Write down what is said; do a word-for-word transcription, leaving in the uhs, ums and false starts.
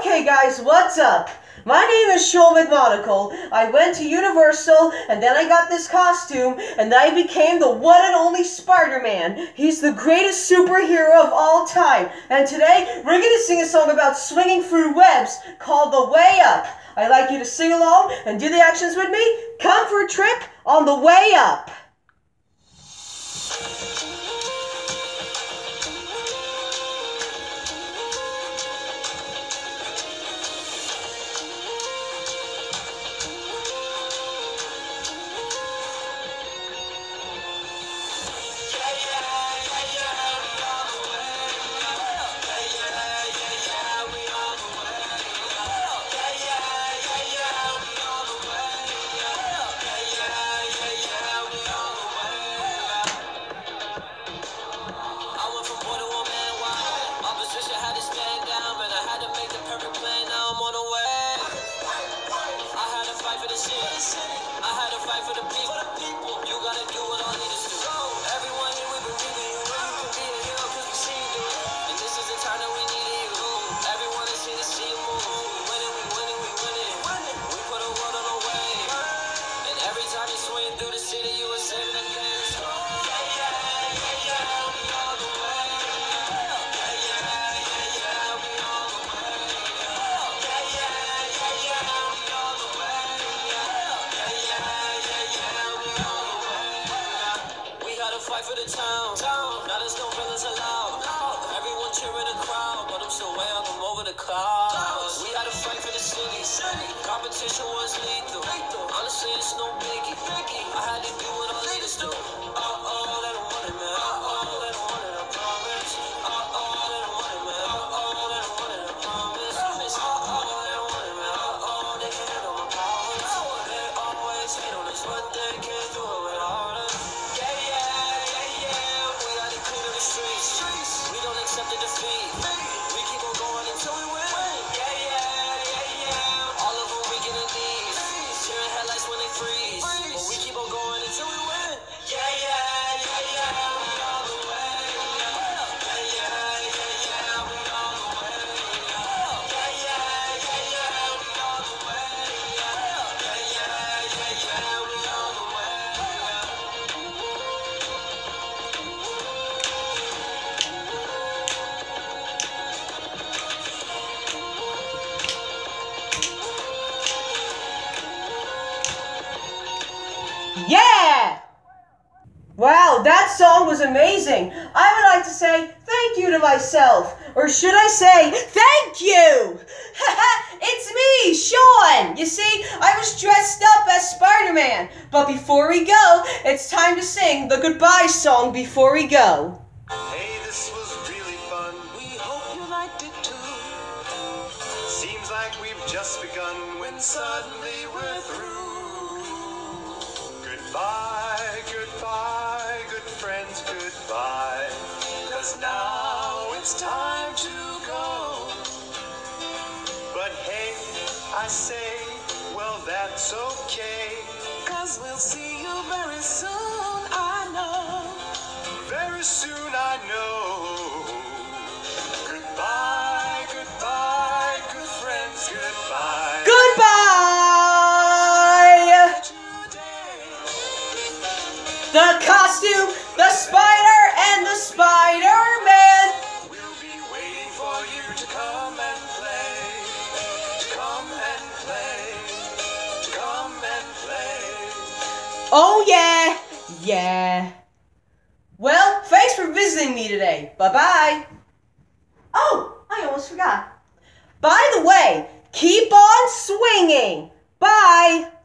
Okay guys, what's up? My name is Shoal McMonagle. I went to Universal, and then I got this costume, and I became the one and only Spider-Man. He's the greatest superhero of all time. And today, we're going to sing a song about swinging through webs called The Way Up. I'd like you to sing along and do the actions with me. Come for a trip on the way up. I had to fight for the people. You gotta do what all leaders do. Everyone here, we believe in you. You can be a hero cause we see you. And this is the time that we need you. Everyone is here to see you move. We winning, we winning, we winning. We put a world on the way. And every time you swing through the city, you are saving the day. Let's go. Yeah, yeah, yeah, yeah, we all the way. Yeah, yeah, yeah, yeah, we all the way. Yeah, yeah, yeah, yeah, we all the way. Fight for the town. Now there's no villains allowed. Everyone cheering the crowd, but I'm still way up, I'm over the clouds. We had to fight for the city. Competition was lethal. Honestly, it's no biggie. I had to do what all leaders do. Uh-oh, they don't want it, man. Uh-oh, they don't want it, I promise. Uh-oh, they don't want it, man. Uh-oh, they don't want it, I promise. Uh-oh, they don't want it, man. Uh-oh, they can't handle my powers. They always hate on us, but they can't do it without us. Yeah, yeah. We don't accept the defeat. We keep on going until we win. Yeah, yeah, yeah, yeah. All of them weak in the knees. Tearing headlights when they freeze. But we keep on going until we win. Yeah, yeah, yeah, yeah. We all the way. Yeah, yeah, yeah, yeah. We all the way. Yeah, yeah, yeah, yeah. We all the way. Yeah, yeah, yeah, yeah. We all the way. Yeah! Wow, that song was amazing. I would like to say thank you to myself. Or should I say, thank you! It's me, Sean! You see, I was dressed up as Spider-Man. But before we go, it's time to sing the goodbye song before we go. Hey, this was really fun. We hope you liked it too. Seems like we've just begun when suddenly we're through. Goodbye, goodbye, good friends, goodbye. Cause now it's time to go. But hey, I say, well that's okay. Cause we'll see you very soon, I know. Very soon, I know. Goodbye, goodbye, good friends, goodbye. Goodbye! The costume, the spider, and the Spider-Man. We'll be waiting for you to come and play. To come and play. To come and play. Oh yeah, yeah. Well, thanks for visiting me today. Bye-bye. Oh, I almost forgot. By the way, keep on swinging. Bye.